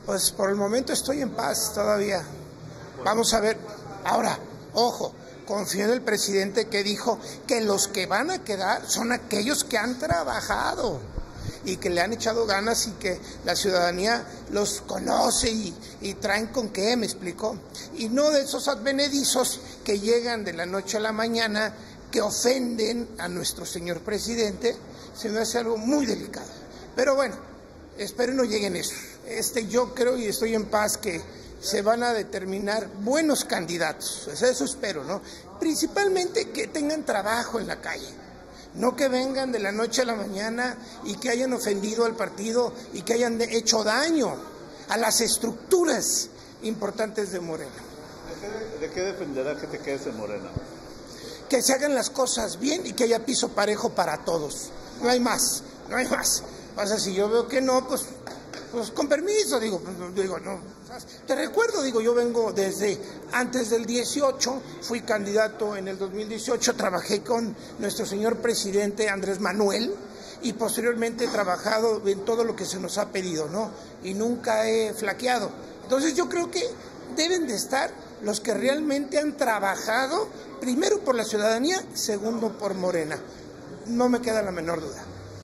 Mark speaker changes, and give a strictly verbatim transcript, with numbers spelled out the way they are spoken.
Speaker 1: Pues por el momento estoy en paz todavía. Vamos a ver. Ahora, ojo, confío en el presidente que dijo que los que van a quedar son aquellos que han trabajado y que le han echado ganas y que la ciudadanía los conoce y, y traen con qué, me explicó. Y no de esos advenedizos que llegan de la noche a la mañana, que ofenden a nuestro señor presidente. Se me hace algo muy delicado. Pero bueno, espero no lleguen eso. Este, yo creo y estoy en paz que se van a determinar buenos candidatos. Pues eso espero, ¿no? Principalmente que tengan trabajo en la calle. No que vengan de la noche a la mañana y que hayan ofendido al partido y que hayan hecho daño a las estructuras importantes de Morena.
Speaker 2: ¿De qué, de qué dependerá que te quedes en Morena?
Speaker 1: Que se hagan las cosas bien y que haya piso parejo para todos. No hay más, no hay más. Pasa, si yo veo que no, pues... Pues con permiso, digo, pues, digo, no. Te recuerdo, digo, yo vengo desde antes del dieciocho, fui candidato en el dos mil dieciocho, trabajé con nuestro señor presidente Andrés Manuel y posteriormente he trabajado en todo lo que se nos ha pedido, ¿no? Y nunca he flaqueado. Entonces yo creo que deben de estar los que realmente han trabajado, primero por la ciudadanía, segundo por Morena. No me queda la menor duda.